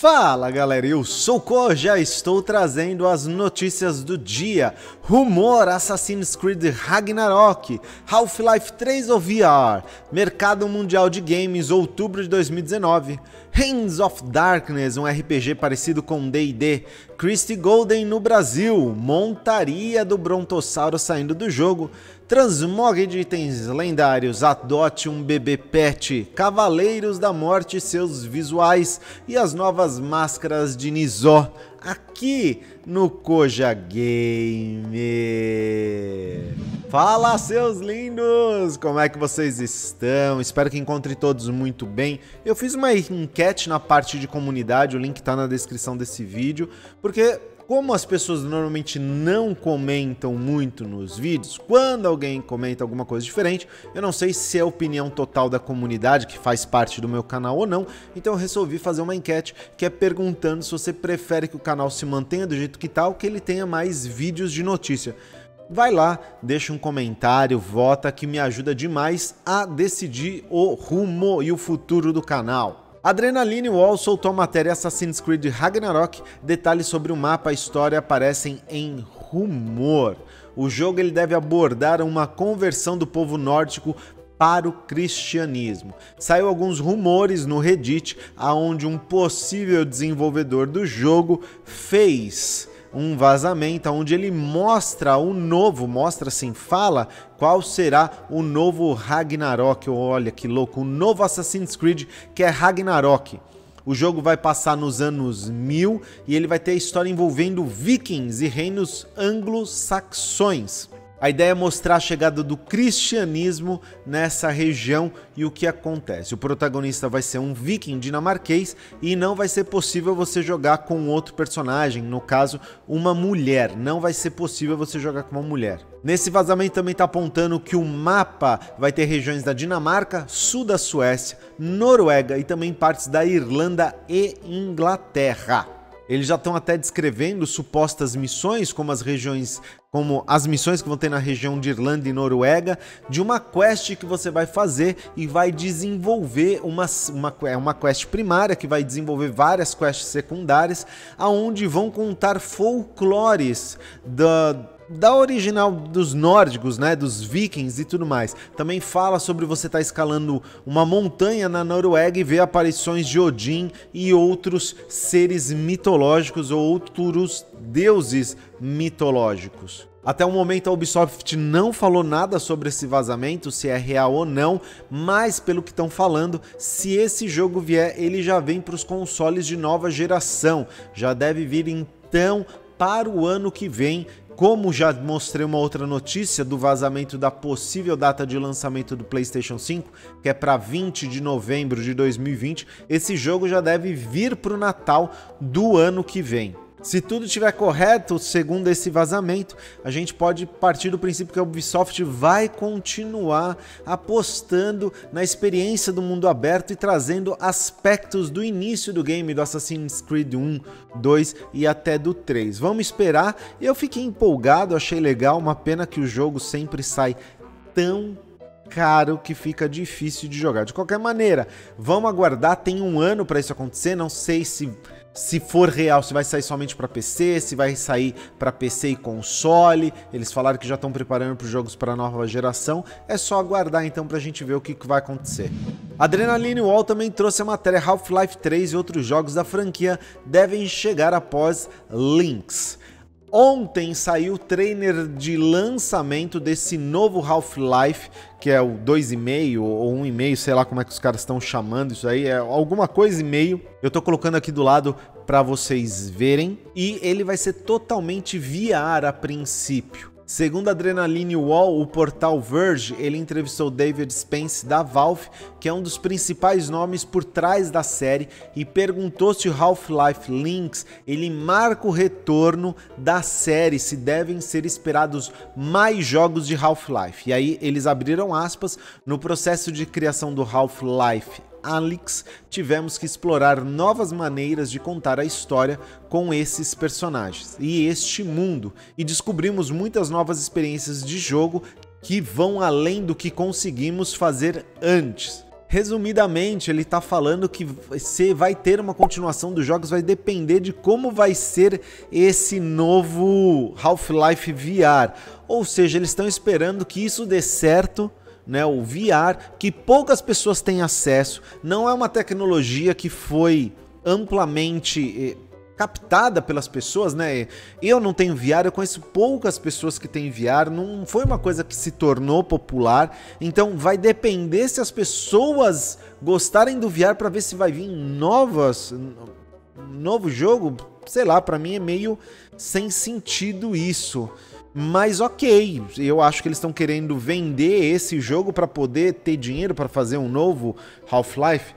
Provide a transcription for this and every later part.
Fala galera, eu sou o Ko, já estou trazendo as notícias do dia. Rumor Assassin's Creed Ragnarok, Half-Life 3 ou VR, Mercado Mundial de Games, outubro de 2019, Hands of Darkness, um RPG parecido com D&D, Christie Golden no Brasil, montaria do Brontossauro saindo do jogo, transmog de itens lendários, adote um bebê pet, Cavaleiros da Morte e seus visuais e as novas máscaras de Nizó, aqui no Koja Game. Fala seus lindos, como é que vocês estão? Espero que encontrem todos muito bem. Eu fiz uma enquete na parte de comunidade, o link tá na descrição desse vídeo, porque como as pessoas normalmente não comentam muito nos vídeos, quando alguém comenta alguma coisa diferente, eu não sei se é a opinião total da comunidade, que faz parte do meu canal ou não, então eu resolvi fazer uma enquete que é perguntando se você prefere que o canal se mantenha do jeito que tá ou que ele tenha mais vídeos de notícia. Vai lá, deixa um comentário, vota, que me ajuda demais a decidir o rumo e o futuro do canal. Adrenaline Wall soltou a matéria Assassin's Creed Ragnarok, detalhes sobre o mapa e a história aparecem em rumor. O jogo ele deve abordar uma conversão do povo nórdico para o cristianismo. Saiu alguns rumores no Reddit, aonde um possível desenvolvedor do jogo fez um vazamento onde ele mostra o novo, fala qual será o novo Ragnarok. Olha que louco, o novo Assassin's Creed, que é Ragnarok. O jogo vai passar nos anos 1000 e ele vai ter a história envolvendo vikings e reinos anglo-saxões. A ideia é mostrar a chegada do cristianismo nessa região e o que acontece. O protagonista vai ser um viking dinamarquês e não vai ser possível você jogar com outro personagem, no caso, uma mulher. Não vai ser possível você jogar com uma mulher. Nesse vazamento também está apontando que o mapa vai ter regiões da Dinamarca, sul da Suécia, Noruega e também partes da Irlanda e Inglaterra. Eles já estão até descrevendo supostas missões, como as missões que vão ter na região de Irlanda e Noruega, de uma quest que você vai fazer e vai desenvolver uma quest primária, que vai desenvolver várias quests secundárias, aonde vão contar folclores da original dos nórdicos, né, dos vikings e tudo mais. Também fala sobre você estar escalando uma montanha na Noruega e ver aparições de Odin e outros seres mitológicos ou outros deuses mitológicos. Até o momento a Ubisoft não falou nada sobre esse vazamento, se é real ou não, mas pelo que estão falando, se esse jogo vier, ele já vem para os consoles de nova geração, já deve vir então para o ano que vem. Como já mostrei uma outra notícia do vazamento da possível data de lançamento do PlayStation 5, que é para 20 de novembro de 2020, esse jogo já deve vir para o Natal do ano que vem. Se tudo estiver correto, segundo esse vazamento, a gente pode partir do princípio que a Ubisoft vai continuar apostando na experiência do mundo aberto e trazendo aspectos do início do game, do Assassin's Creed 1, 2 e até do 3. Vamos esperar. Eu fiquei empolgado, achei legal, uma pena que o jogo sempre sai tão caro que fica difícil de jogar. De qualquer maneira, vamos aguardar, tem um ano para isso acontecer, não sei se for real, se vai sair somente para PC, se vai sair para PC e console. Eles falaram que já estão preparando para os jogos para a nova geração. É só aguardar então para a gente ver o que vai acontecer. Adrenaline Wall também trouxe a matéria Half-Life 3 e outros jogos da franquia devem chegar após Lynx. Ontem saiu o trailer de lançamento desse novo Half-Life, que é o 2,5 ou 1,5, sei lá como é que os caras estão chamando isso aí, é alguma coisa e meio. Eu tô colocando aqui do lado para vocês verem e ele vai ser totalmente VR a princípio. Segundo a Adrenaline Wall, o portal Verge, ele entrevistou David Spence da Valve, que é um dos principais nomes por trás da série, e perguntou se o Half-Life Lynx ele marca o retorno da série, se devem ser esperados mais jogos de Half-Life. E aí eles abriram aspas, no processo de criação do Half-Life Alyx, tivemos que explorar novas maneiras de contar a história com esses personagens e este mundo, e descobrimos muitas novas experiências de jogo que vão além do que conseguimos fazer antes. Resumidamente, ele está falando que se vai ter uma continuação dos jogos, vai depender de como vai ser esse novo Half-Life VR. Ou seja, eles estão esperando que isso dê certo, né, o VR, que poucas pessoas têm acesso. Não é uma tecnologia que foi amplamente captada pelas pessoas, né? Eu não tenho VR, eu conheço poucas pessoas que têm VR, não foi uma coisa que se tornou popular, então vai depender se as pessoas gostarem do VR para ver se vai vir novo jogo, sei lá, para mim é meio sem sentido isso. Mas ok, eu acho que eles estão querendo vender esse jogo para poder ter dinheiro para fazer um novo Half-Life.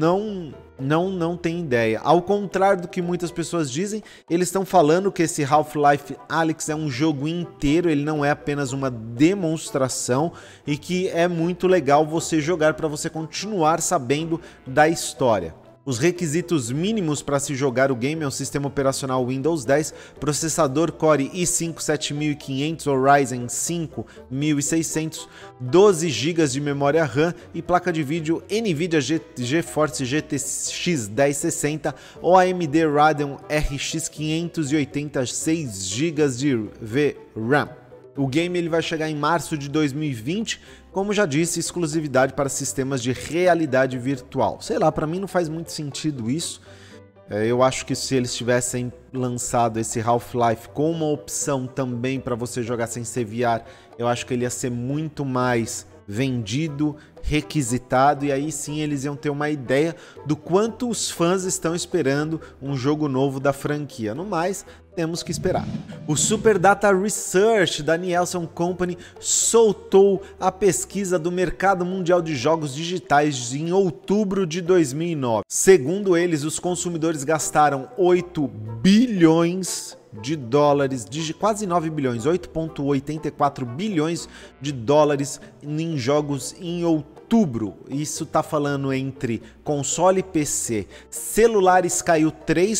Não tem ideia. Ao contrário do que muitas pessoas dizem, eles estão falando que esse Half-Life Alyx é um jogo inteiro, ele não é apenas uma demonstração e que é muito legal você jogar para você continuar sabendo da história. Os requisitos mínimos para se jogar o game é um sistema operacional Windows 10, processador Core i5 7500 ou Ryzen 5 1600, 12 GB de memória RAM e placa de vídeo NVIDIA GeForce GTX 1060 ou AMD Radeon RX 580, 6 GB de VRAM. O game ele vai chegar em março de 2020, como já disse, exclusividade para sistemas de realidade virtual. Sei lá, para mim não faz muito sentido isso. Eu acho que se eles tivessem lançado esse Half-Life com uma opção também para você jogar sem ser VR, eu acho que ele ia ser muito mais vendido, requisitado, e aí sim eles iam ter uma ideia do quanto os fãs estão esperando um jogo novo da franquia. No mais, temos que esperar. O Super Data Research da Nielsen Company soltou a pesquisa do mercado mundial de jogos digitais em outubro de 2009. Segundo eles, os consumidores gastaram 8 bilhões de dólares, quase 9 bilhões, 8,84 bilhões de dólares em jogos em outubro. Isso tá falando entre console e PC. Celulares caiu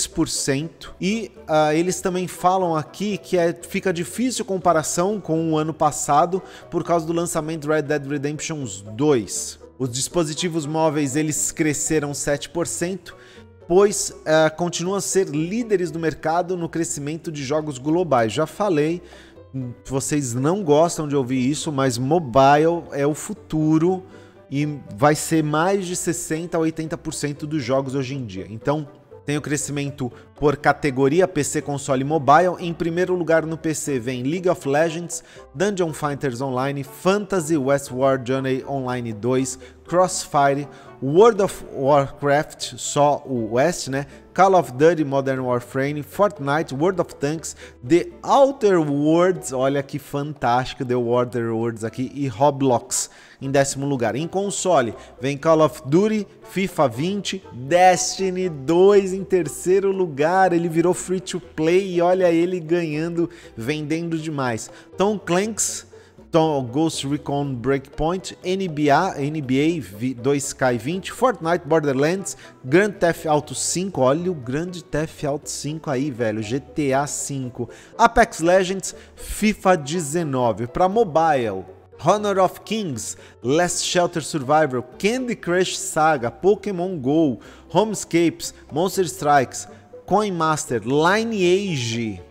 3% e eles também falam aqui que fica difícil comparação com o ano passado por causa do lançamento Red Dead Redemption 2. Os dispositivos móveis eles cresceram 7%. Pois continuam a ser líderes do mercado no crescimento de jogos globais. Já falei, vocês não gostam de ouvir isso, mas mobile é o futuro e vai ser mais de 60% a 80% dos jogos hoje em dia. Então, tem o crescimento por categoria PC, console e mobile. Em primeiro lugar no PC vem League of Legends, Dungeon Fighters Online, Fantasy Westward Journey Online 2, Crossfire, World of Warcraft, só o West, né? Call of Duty Modern Warfare, Fortnite, World of Tanks, The Outer Worlds, olha que fantástico, The Outer Worlds aqui, e Roblox em 10º lugar. Em console, vem Call of Duty, FIFA 20, Destiny 2 em 3º lugar, ele virou free to play e olha ele ganhando, vendendo demais. Tom Clancy's Ghost Recon Breakpoint, NBA 2K20, Fortnite, Borderlands, Grand Theft Auto 5, olha o Grand Theft Auto 5 aí, velho, GTA 5, Apex Legends, FIFA 19, para mobile, Honor of Kings, Last Shelter Survivor, Candy Crush Saga, Pokémon GO, Homescapes, Monster Strikes, Coin Master, Lineage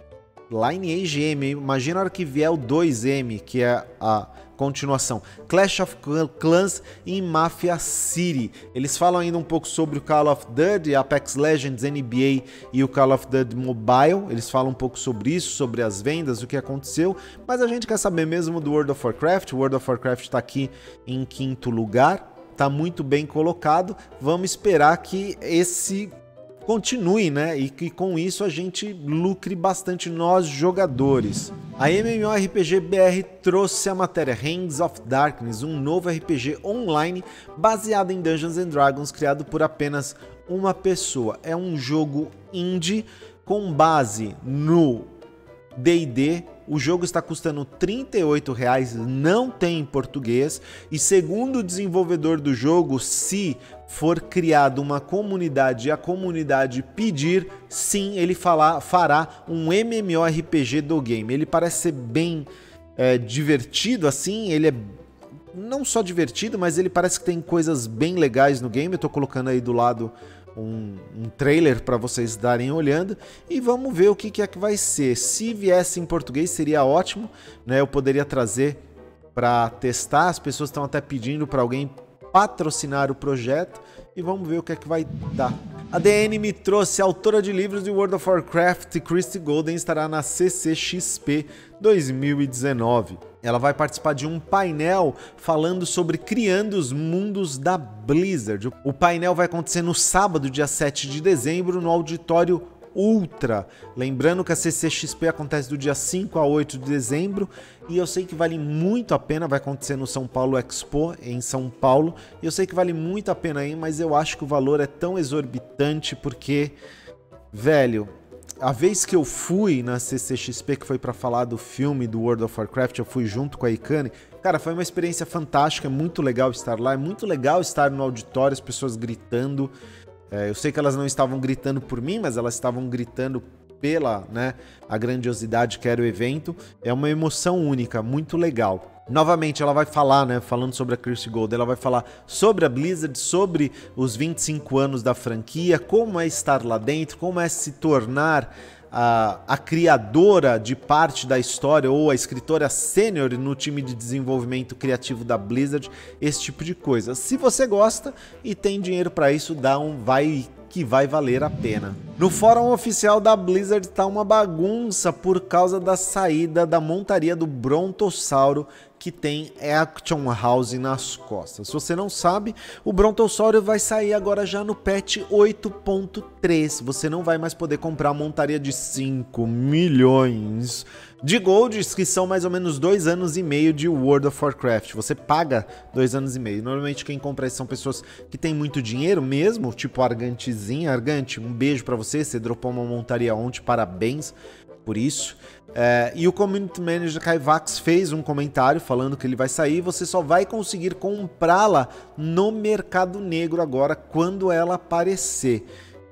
M, imagina a hora que vier o 2M, que é a continuação, Clash of Clans e Mafia City. Eles falam ainda um pouco sobre o Call of Duty, Apex Legends, NBA e o Call of Duty Mobile. Eles falam um pouco sobre isso, sobre as vendas, o que aconteceu, mas a gente quer saber mesmo do World of Warcraft. O World of Warcraft está aqui em 5º lugar, está muito bem colocado. Vamos esperar que esse continue, né? E que com isso a gente lucre bastante nós jogadores. A MMORPG BR trouxe a matéria Hands of Darkness, um novo RPG online baseado em Dungeons & Dragons, criado por apenas uma pessoa. É um jogo indie com base no D&D. O jogo está custando R$ 38,00, não tem em português, e segundo o desenvolvedor do jogo, se for criada uma comunidade e a comunidade pedir, sim, ele fará um MMORPG do game. Ele parece ser bem divertido, assim, ele é não só divertido, mas ele parece que tem coisas bem legais no game. Eu tô colocando aí do lado um trailer para vocês darem olhando e vamos ver o que é que vai ser. Se viesse em português seria ótimo, né? Eu poderia trazer para testar. As pessoas estão até pedindo para alguém patrocinar o projeto e vamos ver o que é que vai dar. A DN me trouxe: a autora de livros de World of Warcraft, Christie Golden, estará na CCXP 2019. Ela vai participar de um painel falando sobre criando os mundos da Blizzard. O painel vai acontecer no sábado, dia 7 de dezembro, no Auditório Ultra. Lembrando que a CCXP acontece do dia 5 a 8 de dezembro e eu sei que vale muito a pena. Vai acontecer no São Paulo Expo, em São Paulo, e eu sei que vale muito a pena aí, mas eu acho que o valor é tão exorbitante porque, velho, a vez que eu fui na CCXP, que foi pra falar do filme do World of Warcraft, eu fui junto com a Ikane. Cara, foi uma experiência fantástica, é muito legal estar lá, é muito legal estar no auditório, as pessoas gritando. Eu sei que elas não estavam gritando por mim, mas elas estavam gritando pela, né, a grandiosidade que era o evento. É uma emoção única, muito legal. Novamente, ela vai falar, né, falando sobre a Christie Golden, ela vai falar sobre a Blizzard, sobre os 25 anos da franquia, como é estar lá dentro, como é se tornar a criadora de parte da história ou a escritora sênior no time de desenvolvimento criativo da Blizzard, esse tipo de coisa. Se você gosta e tem dinheiro para isso, vai valer a pena. No fórum oficial da Blizzard tá uma bagunça por causa da saída da montaria do Brontossauro, que tem Action House nas costas. Se você não sabe, o Brontossauro vai sair agora já no patch 8.3. Você não vai mais poder comprar a montaria de 5 milhões de golds, que são mais ou menos 2 anos e meio de World of Warcraft. Você paga 2 anos e meio. Normalmente quem compra isso são pessoas que têm muito dinheiro mesmo, tipo Argantezinha. Argante, um beijo pra você dropou uma montaria ontem, parabéns por isso. E o Community Manager Kaivax fez um comentário falando que ele vai sair. Você só vai conseguir comprá-la no mercado negro agora, quando ela aparecer.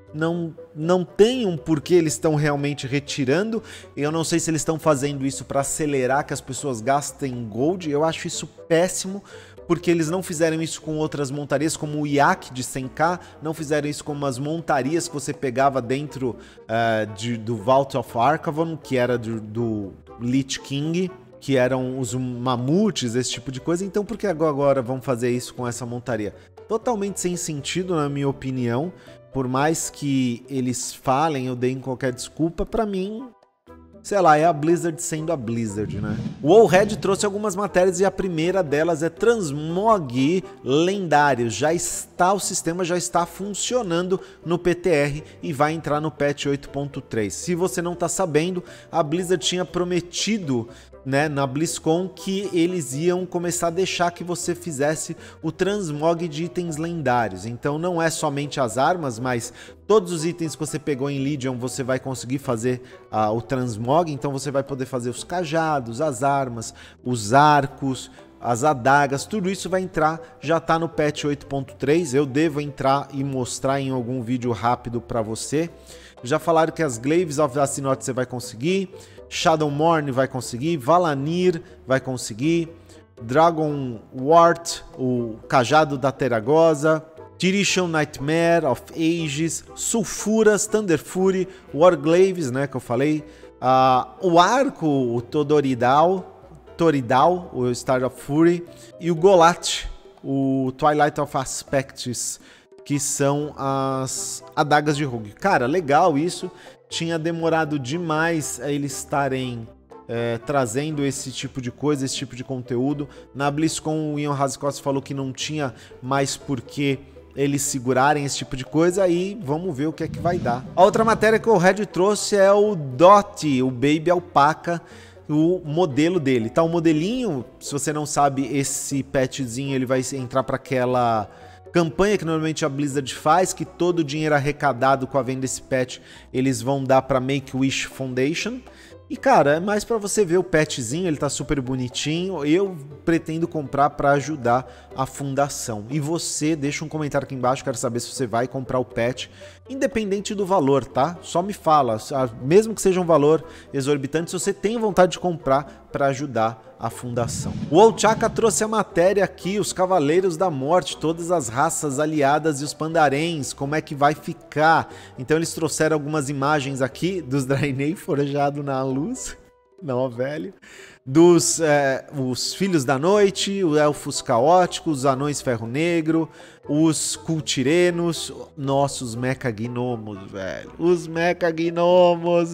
Não tem um porquê eles estão realmente retirando. Eu não sei se eles estão fazendo isso para acelerar que as pessoas gastem gold. Eu acho isso péssimo, porque eles não fizeram isso com outras montarias, como o Yak de 100k, não fizeram isso com umas montarias que você pegava dentro do Vault of Archavon, que era do Lich King, que eram os mamutes, esse tipo de coisa. Então por que agora vão fazer isso com essa montaria? Totalmente sem sentido, na minha opinião. Por mais que eles falem, eu deem qualquer desculpa, pra mim, sei lá, é a Blizzard sendo a Blizzard, né? O Wowhead trouxe algumas matérias e a primeira delas é Transmog Lendários. O sistema já está funcionando no PTR e vai entrar no patch 8.3. Se você não está sabendo, a Blizzard tinha prometido, né, na BlizzCon, que eles iam começar a deixar que você fizesse o transmog de itens lendários. Então não é somente as armas, mas todos os itens que você pegou em Legion você vai conseguir fazer o transmog. Então você vai poder fazer os cajados, as armas, os arcos, as adagas, tudo isso vai entrar, já está no patch 8.3. Eu devo entrar e mostrar em algum vídeo rápido para você. Já falaram que as Glaives of Asinoth você vai conseguir, Shadowmourne vai conseguir, Valanir vai conseguir, Dragon Wart, o Cajado da Teragosa, Tyrician Nightmare of Ages, Sulfuras, Thunder Fury, Warglaves, né, que eu falei, o Arco, o Toridal, o Star of Fury, e o Golat, o Twilight of Aspects, que são as adagas de Rogue. Cara, legal isso. Tinha demorado demais a eles estarem trazendo esse tipo de coisa, esse tipo de conteúdo. Na BlizzCon, o Ian Hasekoff falou que não tinha mais por que eles segurarem esse tipo de coisa, aí vamos ver o que é que vai dar. A outra matéria que o Red trouxe é o Dot, o Baby Alpaca, o modelo dele. Tá, o modelinho, se você não sabe, esse patchzinho ele vai entrar para aquela campanha que normalmente a Blizzard faz, que todo o dinheiro arrecadado com a venda desse patch eles vão dar para Make-A-Wish Foundation. E cara, é mais pra você ver o petzinho, ele tá super bonitinho. Eu pretendo comprar pra ajudar a fundação. E você deixa um comentário aqui embaixo, quero saber se você vai comprar o pet, independente do valor, tá? Só me fala, mesmo que seja um valor exorbitante, se você tem vontade de comprar pra ajudar a fundação. O Ochaka trouxe a matéria aqui, os Cavaleiros da Morte, todas as raças aliadas e os pandaréns, como é que vai ficar. Então eles trouxeram algumas imagens aqui dos Draenei forjado na luz, não, velho, dos os Filhos da Noite, os Elfos Caóticos, os Anões Ferro Negro, os Cultirenos, nossos Mechagnomos, velho, os Mechagnomos,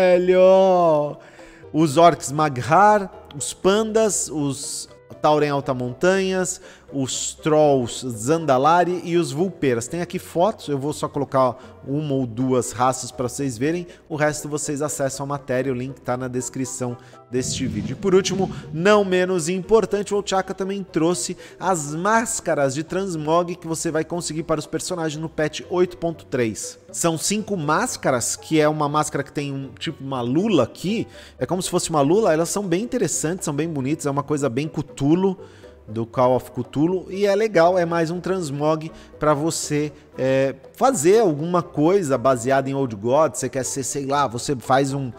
velho, os Orcs Maghar, os Pandas, os Tauren Altamontanhas, os Trolls Zandalari e os Vulperas. Tem aqui fotos, eu vou só colocar uma ou duas raças para vocês verem, o resto vocês acessam a matéria, o link está na descrição deste vídeo. E por último, não menos importante, o Ochaka também trouxe as máscaras de Transmog que você vai conseguir para os personagens no patch 8.3. São 5 máscaras, que é uma máscara que tem tipo uma lula aqui, é como se fosse uma lula, elas são bem interessantes, são bem bonitas, é uma coisa bem Cthulhu, do Call of Cthulhu, e é legal, é mais um transmog para você fazer alguma coisa baseada em Old Gods, você quer ser, sei lá, você faz um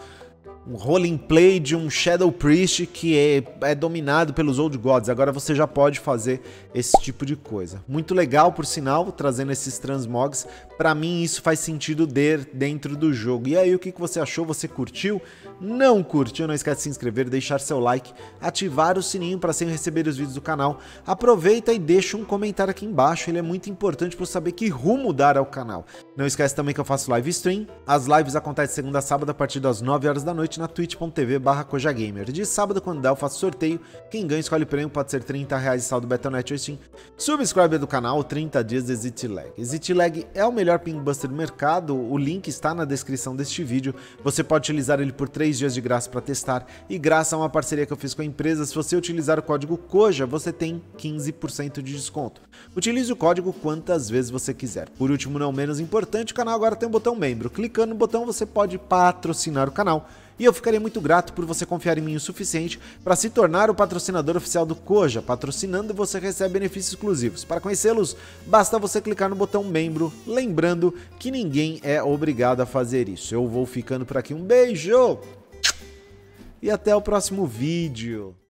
roleplay de um Shadow Priest que é dominado pelos Old Gods, agora você já pode fazer esse tipo de coisa. Muito legal, por sinal, trazendo esses transmogs, pra mim isso faz sentido dentro do jogo. E aí, o que você achou? Você curtiu? Não curtiu? Não esquece de se inscrever, deixar seu like, ativar o sininho para sempre receber os vídeos do canal. Aproveita e deixa um comentário aqui embaixo, ele é muito importante para eu saber que rumo dar ao canal. Não esquece também que eu faço live stream, as lives acontecem segunda a sábado a partir das 9 horas da noite na twitch.tv/kojagamer. De sábado, quando der, eu faço sorteio, quem ganha escolhe o prêmio, pode ser R$30 e saldo Battle.net ou Steam. Subscribe do canal, 30 dias de ExitLag. ExitLag é o melhor pingbuster do mercado, o link está na descrição deste vídeo, você pode utilizar ele por 3 dias de graça para testar, e graças a uma parceria que eu fiz com a empresa, se você utilizar o código KOJA, você tem 15% de desconto. Utilize o código quantas vezes você quiser. Por último, não menos importante, o canal agora tem um botão membro. Clicando no botão, você pode patrocinar o canal. E eu ficaria muito grato por você confiar em mim o suficiente para se tornar o patrocinador oficial do Koja. Patrocinando, você recebe benefícios exclusivos. Para conhecê-los, basta você clicar no botão membro, lembrando que ninguém é obrigado a fazer isso. Eu vou ficando por aqui. Um beijo! E até o próximo vídeo.